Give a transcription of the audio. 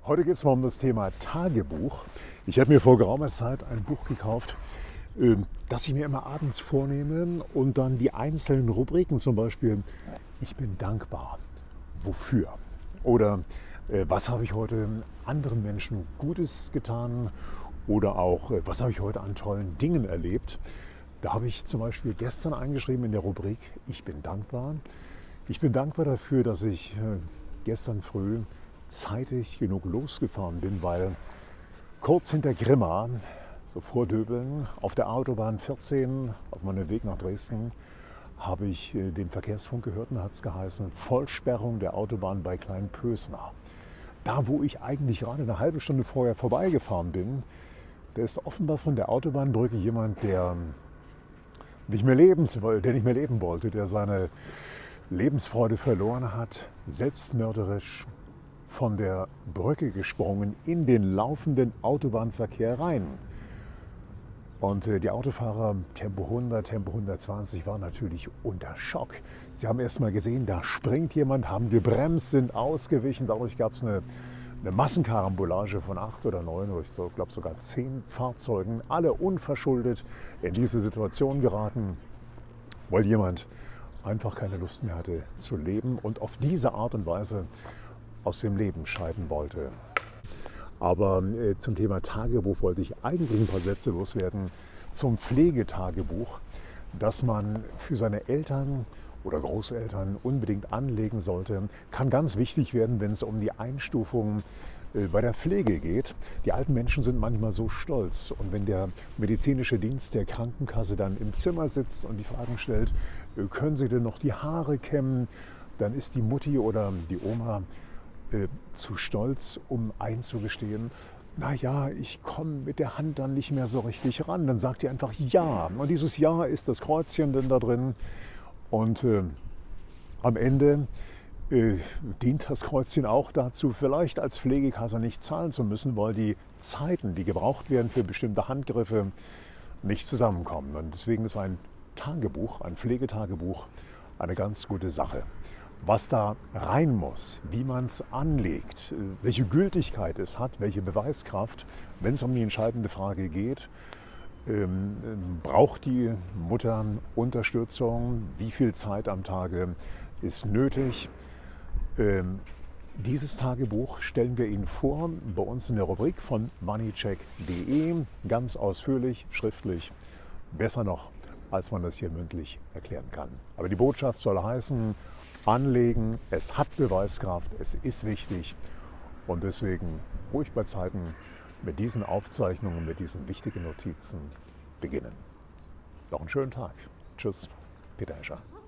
Heute geht es mal um das Thema Tagebuch. Ich habe mir vor geraumer Zeit ein Buch gekauft, das ich mir immer abends vornehme und dann die einzelnen Rubriken, zum Beispiel, ich bin dankbar, wofür? Oder was habe ich heute anderen Menschen Gutes getan? Oder auch, was habe ich heute an tollen Dingen erlebt? Da habe ich zum Beispiel gestern eingeschrieben in der Rubrik, ich bin dankbar. Ich bin dankbar dafür, dass ich gestern früh zeitig genug losgefahren bin, weil kurz hinter Grimma, so vor Döbeln, auf der Autobahn 14, auf meinem Weg nach Dresden, habe ich den Verkehrsfunk gehört und hat es geheißen, Vollsperrung der Autobahn bei Kleinpösna. Da, wo ich eigentlich gerade eine halbe Stunde vorher vorbeigefahren bin, da ist offenbar von der Autobahnbrücke jemand, der nicht mehr leben wollte, der seine Lebensfreude verloren hat, selbstmörderisch von der Brücke gesprungen in den laufenden Autobahnverkehr rein. Und die Autofahrer Tempo 100, Tempo 120 waren natürlich unter Schock. Sie haben erst mal gesehen, da springt jemand, haben gebremst, sind ausgewichen. Dadurch gab es eine Massenkarambolage von 8 oder 9 oder ich glaube sogar 10 Fahrzeugen, alle unverschuldet in diese Situation geraten, weil jemand einfach keine Lust mehr hatte zu leben und auf diese Art und Weise aus dem Leben scheiden wollte. Aber zum Thema Tagebuch wollte ich eigentlich ein paar Sätze loswerden zum Pflegetagebuch, das man für seine Eltern oder Großeltern unbedingt anlegen sollte. Kann ganz wichtig werden, wenn es um die Einstufung bei der Pflege geht. Die alten Menschen sind manchmal so stolz und wenn der medizinische Dienst der Krankenkasse dann im Zimmer sitzt und die Fragen stellt, können Sie denn noch die Haare kämmen, dann ist die Mutti oder die Oma zu stolz, um einzugestehen, naja, ich komme mit der Hand dann nicht mehr so richtig ran. Dann sagt ihr einfach Ja. Und dieses Ja ist das Kreuzchen denn da drin. Und am Ende dient das Kreuzchen auch dazu, vielleicht als Pflegekasse nicht zahlen zu müssen, weil die Zeiten, die gebraucht werden für bestimmte Handgriffe, nicht zusammenkommen. Und deswegen ist ein Tagebuch, ein Pflegetagebuch, eine ganz gute Sache. Was da rein muss, wie man es anlegt, welche Gültigkeit es hat, welche Beweiskraft, wenn es um die entscheidende Frage geht, braucht die Mutter Unterstützung, wie viel Zeit am Tage ist nötig. Dieses Tagebuch stellen wir Ihnen vor bei uns in der Rubrik von moneycheck.de, ganz ausführlich, schriftlich, besser noch, als man das hier mündlich erklären kann. Aber die Botschaft soll heißen, anlegen, es hat Beweiskraft, es ist wichtig und deswegen ruhig bei Zeiten mit diesen Aufzeichnungen, mit diesen wichtigen Notizen beginnen. Noch einen schönen Tag. Tschüss, Peter Escher.